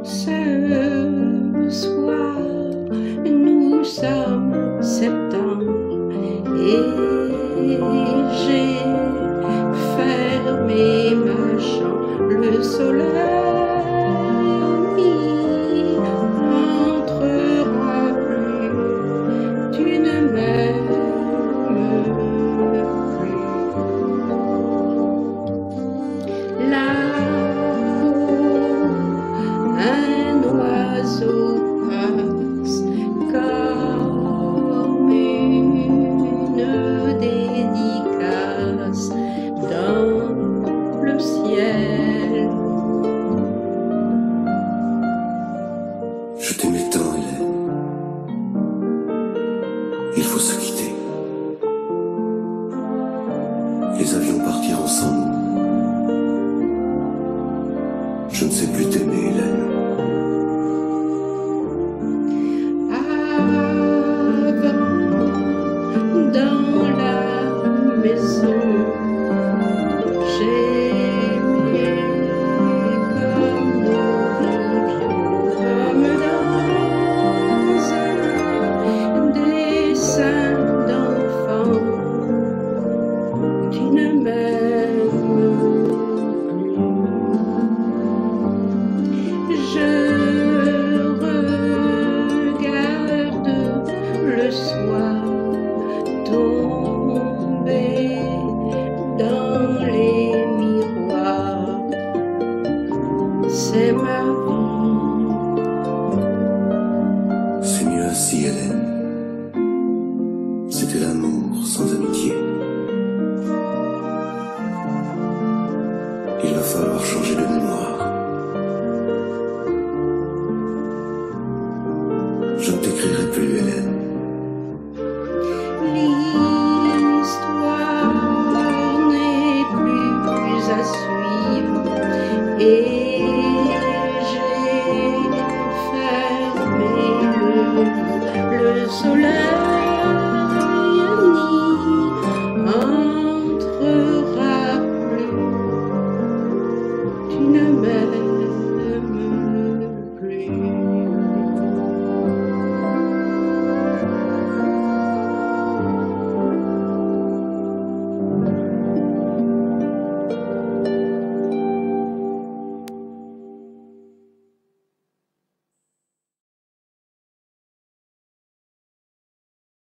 Ce soir, nous sommes septembre et j'ai fermé ma chambre. Le soleil n'entrera plus, tu ne m'aimes plus. Là-haut, un oiseau passe comme une dédicace dans le ciel. Je t'aimais tant, Hélène. Il faut se quitter. Les avions partiront sans nous. Je ne sais plus t'aimer, Hélène. Avant, dans la maison, j'aimais comme nous vivions, comme dans un dessin d'enfant. Tu ne m'aimes plus. Je regarde le soir tomber dans les miroirs. C'est ma vie. C'est mieux ainsi, Hélène. C'était l'amour sans amitié. Il va falloir changer de mémoire. Je ne t'écrirai plus, Hélène. L'histoire n'est plus à suivre et